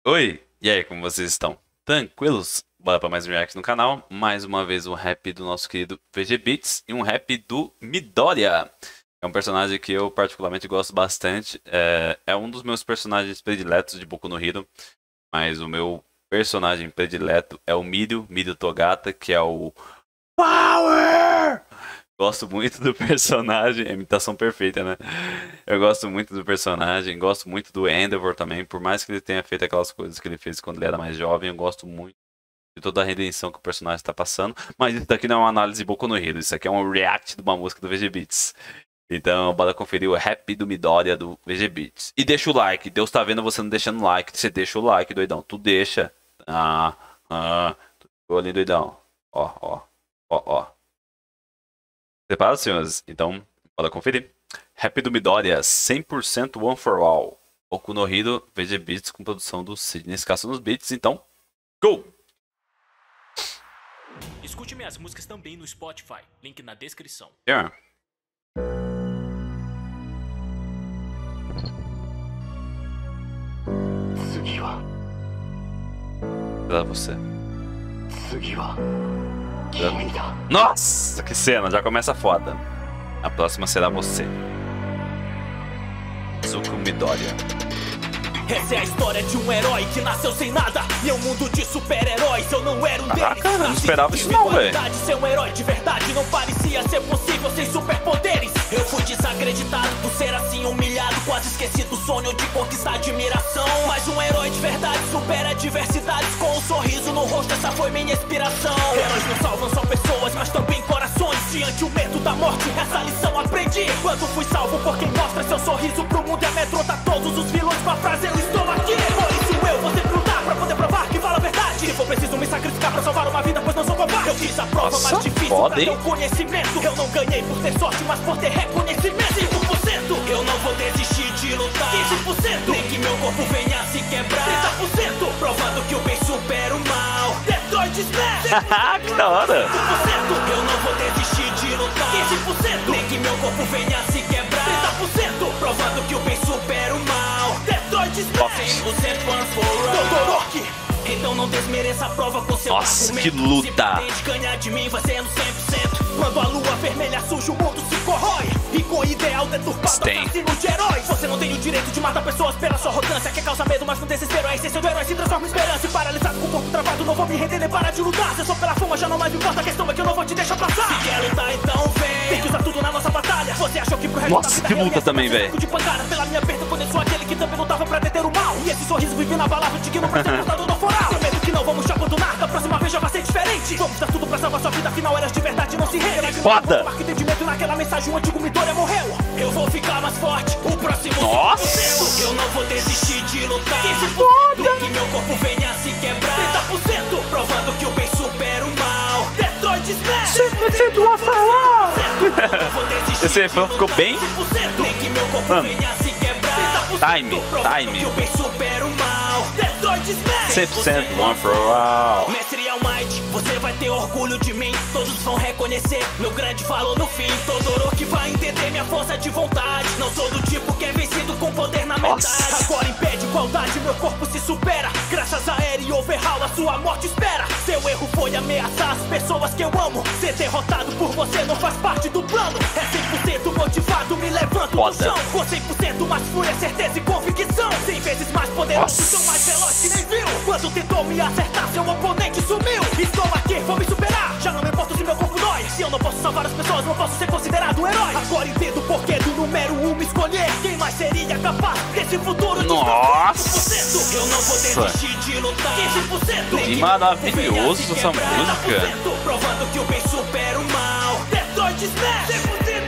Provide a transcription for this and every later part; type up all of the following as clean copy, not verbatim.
Oi, e aí, como vocês estão? Tranquilos? Bora para mais um react no canal. Mais uma vez um rap do nosso querido VG Beats e um rap do Midoriya. É um personagem que eu particularmente gosto bastante. É um dos meus personagens prediletos de Boku no Hero, mas o meu personagem predileto é o Mirio Togata, que é o Power! Gosto muito do personagem, a imitação perfeita, né? Eu gosto muito do personagem, gosto muito do Endeavor também, por mais que ele tenha feito aquelas coisas que ele fez quando ele era mais jovem, eu gosto muito de toda a redenção que o personagem está passando. Mas isso daqui não é uma análise de Boku no Hero, isso aqui é um react de uma música do VG Beats. Então, bora conferir o rap do Midoriya do VG Beats. E deixa o like, Deus tá vendo você não deixando like, você deixa o like, doidão, tu deixa. Tu ficou ali, doidão. Ó. Preparados, senhores? Então, bora conferir. Rap do Midoriya, 100% One for All. Boku no Hero, VG Beats com produção do Sidney Escasso nos beats. Então, go! Escute minhas músicas também no Spotify, link na descrição. Yeah. Pra você. Nossa, que cena, já começa foda. A próxima será você. Zuko Midoriya. Essa é a história de um herói que nasceu sem nada. E é um mundo de super-heróis, eu não era um deles. Caraca, eu não esperava isso não, velho. Ser um herói de verdade não parecia ser possível sem superpoderes. Eu fui desacreditado por ser assim humilhado, quase esqueci do sonho de conquistar admiração. Mas um herói de verdade supera adversidades com um sorriso no rosto, essa foi minha inspiração. Heróis não salvam só pessoas, mas também corações. Diante o medo da morte, essa lição aprendi quando fui salvo por quem mostra seu sorriso pro mundo e amedronta todos os vilões com a frase eu estou aqui. Por isso eu vou sempre lutar pra poder provar que fala a verdade. Se for preciso me sacrificar pra salvar uma vida, pois não sou covarde. Eu fiz a prova mais difícil pra ter um conhecimento. Eu não ganhei por ter sorte, mas por ter reconhecimento. 5%, eu não vou desistir de lutar. 15%, nem que meu corpo venha se quebrar. 30%, provando que o bem supera o mal. Detroit Smash. Que da hora. 5%, eu não vou desistir de lutar. 15%, nem que meu corpo venha se quebrar. 30%, provando que o bem supera o mal. Detroit Smash. 100% one for all. Todoroki. Então não desmereça a prova com seu Nossa, argumento. que luta. Se pretende ganhar de mim, vai sendo 100%. Quando a lua vermelha surge, o mundo se corrói. E com o ideal deturpado, assassino de heróis. Você não tem o direito de matar pessoas pela sua arrogância, que causa medo, mas com desespero a essência do herói se transforma em esperança. E paralisado com o corpo travado, não vou me render nem parar de lutar. Se é só pela fama, já não mais me importa. A questão é que eu não vou te deixar passar. Se quer lutar, então vem. Tem que usar tudo na nossa batalha. Você achou que pro resto da vida que luta também, velho. de pancada pela minha perda, quando eu sou aquele que também lutava pra deter o mal. E esse sorriso vive na palavra digno pra ser lutador do foral. Prometo que não vamos te abandonar, da próxima vez já vai ser diferente. Vamos dar tudo pra salvar sua vida, afinal eras de verdade, não se rende. Foda! Entendimento naquela mensagem, o antigo Midoriya morreu. Eu vou ficar mais forte, o próximo Nossa! eu não vou desistir de lutar. 15%, que meu corpo venha se quebrar. 30%, provando que o bem supera o mal. Detroit Smash. 100% one for all. Esse refrão ficou bem. Nem que meu corpo venha se quebrar. Time. Que o bem supera o mal. Detroit Smash. 100% one for all. Mestre All Might, você vai ter orgulho de mim. Todos vão reconhecer meu grande valor no fim. Todoroki vai entender minha força de vontade. Não sou do tipo que é vencido com poder na metade. Agora impede igualdade, meu corpo se supera. Graças a Eren e Overhaul, a sua morte espera. Seu erro foi ameaçar as pessoas que eu amo. Ser derrotado por você não faz parte do plano. É 100% motivado, me levanto do chão. Com 100% mais fúria, certeza e convicção. 100 vezes mais poderoso, sou mais veloz que nem viu. Quando tentou me acertar, seu oponente sumiu. Estou aqui, vou me superar. Já não me importo se meu corpo dói. Se eu não posso salvar as pessoas, não posso ser considerado um herói. Agora entendo o porquê do número 1 me escolher. Quem mais seria capaz desse futuro? Nossa! Eu não vou desistir de lutar. 15%, que maravilhoso essa música. Provando que o bem supera o mal. Detroit Smash. 5%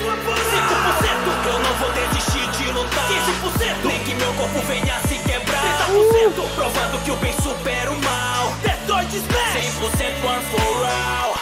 eu não vou desistir de lutar. 15%, nem que meu corpo venha se quebrar. 30%, provando que o bem supera o mal. Detroit Smash. 100% one for all.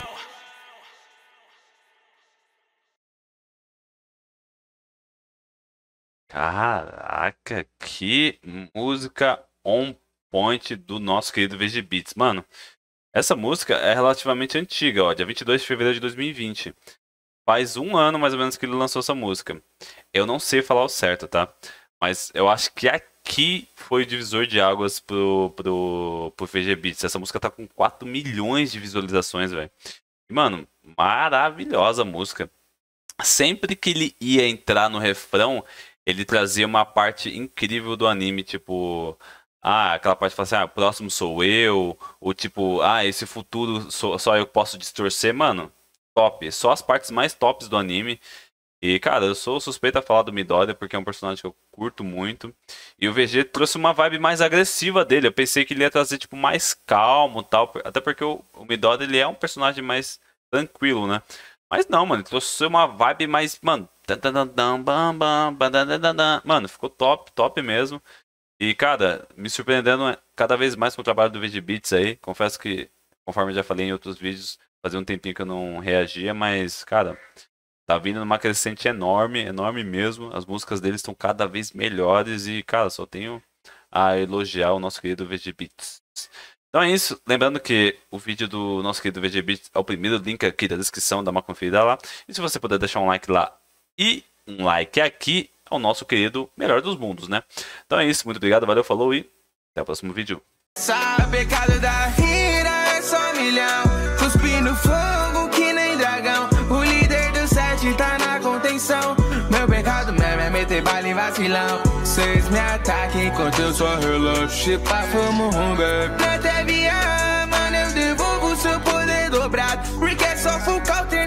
Caraca, que música on point do nosso querido VG Beats. Mano, essa música é relativamente antiga, ó, dia 22 de fevereiro de 2020. Faz um ano mais ou menos que ele lançou essa música. Eu não sei falar o certo, tá? Mas eu acho que que foi o divisor de águas pro VGBeats. Essa música tá com 4 milhões de visualizações, velho. E, mano, maravilhosa a música. Sempre que ele ia entrar no refrão, ele trazia uma parte incrível do anime, tipo... Ah, aquela parte que fala assim, ah, o próximo sou eu. Ou tipo, ah, esse futuro só eu posso distorcer. Mano, top. Só as partes mais tops do anime. E, cara, eu sou suspeito a falar do Midoriya porque é um personagem que eu curto muito. E o VG trouxe uma vibe mais agressiva dele. Eu pensei que ele ia trazer, tipo, mais calmo e tal. Até porque o Midoriya, ele é um personagem mais tranquilo, né? Mas não, mano, ele trouxe uma vibe mais, mano... Mano, ficou top, top mesmo. E, cara, me surpreendendo cada vez mais com o trabalho do VGBeats aí. Confesso que, conforme eu já falei em outros vídeos, fazia um tempinho que eu não reagia, mas, cara... Tá vindo numa crescente enorme, enorme mesmo. As músicas deles estão cada vez melhores e, cara, só tenho a elogiar o nosso querido VGBeats. Então é isso. Lembrando que o vídeo do nosso querido VGBeats é o primeiro link aqui da descrição, dá uma conferida lá. E se você puder deixar um like lá e um like aqui, é o nosso querido melhor dos mundos, né? Então é isso. Muito obrigado, valeu, falou e até o próximo vídeo. Pecado da rira é só milhão. Cuspindo fogo que nem dragão. O líder do set tá na contenção. Meu pecado mesmo é meter bala em vacilão. Cês me ataquem enquanto eu só relaxo. Chipa, fomos rumba. Na TV, mano, eu devolvo seu poder dobrado. Porque é só full counter.